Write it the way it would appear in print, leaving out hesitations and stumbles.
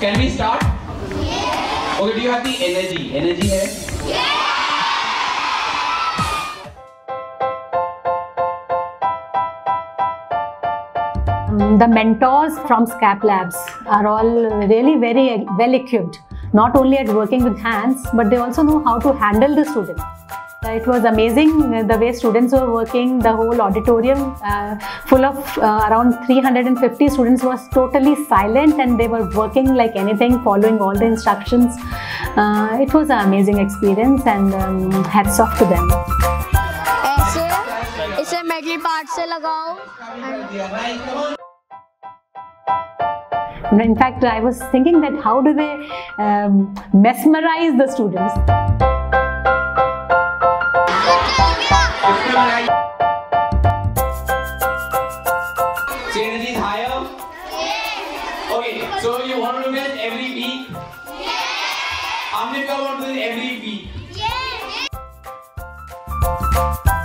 Can we start? Yeah. Okay, do you have the energy? Energy hai? Yeah. The mentors from Scraplabs are all really very well equipped, not only at working with hands, but they also know how to handle the students. It was amazing the way students were working. The whole auditorium full of around 350 students was totally silent, and they were working like anything, following all the instructions. It was an amazing experience, and hats off to them. इसे metal part से लगाओ. In fact, I was thinking that how do they mesmerize the students? So energy is higher? Yeah. Okay, so you want to do this every week? Yeah. How many people want to do this every week? Yeah.